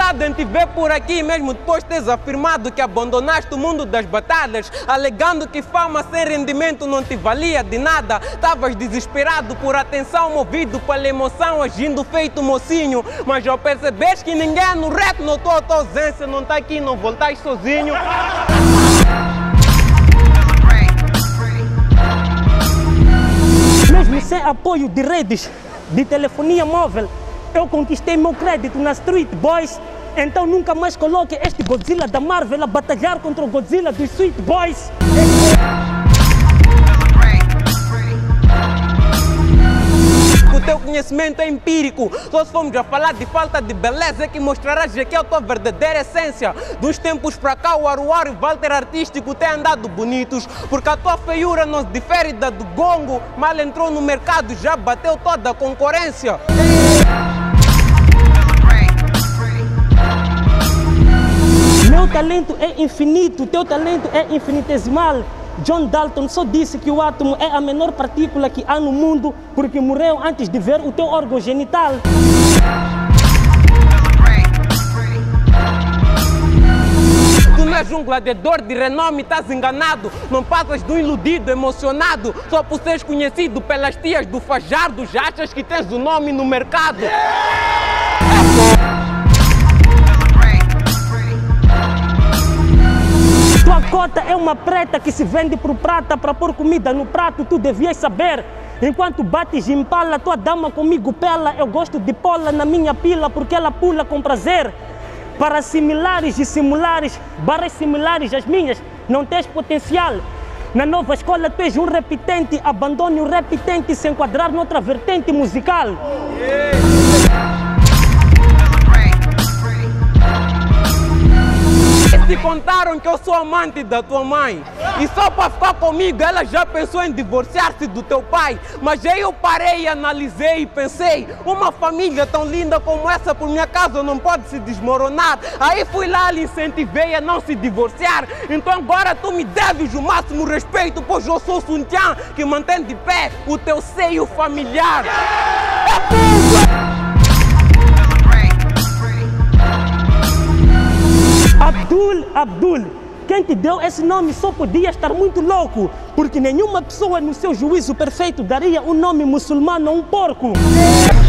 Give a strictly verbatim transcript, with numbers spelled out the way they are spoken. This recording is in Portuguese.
verdade, a gente vê por aqui mesmo depois de teres afirmado que abandonaste o mundo das batalhas, alegando que fama sem rendimento não te valia de nada. Estavas desesperado por atenção, movido pela emoção, agindo feito mocinho. Mas ao perceberes que ninguém no rap notou a tua ausência, não está aqui, não voltais sozinho. Mesmo sem apoio de redes de telefonia móvel, eu conquistei meu crédito na Street Boys. Então nunca mais coloque este Godzilla da Marvel a batalhar contra o Godzilla dos Sweet Boys. O teu conhecimento é empírico. Só se formos a falar de falta de beleza é que mostrarás que é a tua verdadeira essência. Dos tempos para cá, o Aruaro e o Walter Artístico têm andado bonitos, porque a tua feiura não se difere da do Gongo. Mal entrou no mercado e já bateu toda a concorrência. Meu talento é infinito, teu talento é infinitesimal. John Dalton só disse que o átomo é a menor partícula que há no mundo porque morreu antes de ver o teu órgão genital. Tu não és um gladiador de renome, estás enganado. Não passas de um iludido, emocionado. Só por seres conhecido pelas tias do Fajardo, já achas que tens o nome no mercado. Tua cota é uma preta que se vende por prata para pôr comida no prato, tu devias saber. Enquanto bates impala, tua dama comigo pela, eu gosto de pola na minha pila porque ela pula com prazer. Para similares e simulares, barras similares às minhas, não tens potencial. Na nova escola tu és um repetente, abandone o repetente e se enquadrar noutra vertente musical. Se contaram que eu sou amante da tua mãe e só para ficar comigo ela já pensou em divorciar-se do teu pai. Mas aí eu parei, analisei e pensei, uma família tão linda como essa por minha causa não pode se desmoronar. Aí fui lá e incentivei a não se divorciar. Então agora tu me deves o máximo respeito, pois eu sou o Suntian que mantém de pé o teu seio familiar. Abdul, Abdul, quem te deu esse nome só podia estar muito louco, porque nenhuma pessoa no seu juízo perfeito daria um nome muçulmano a um porco.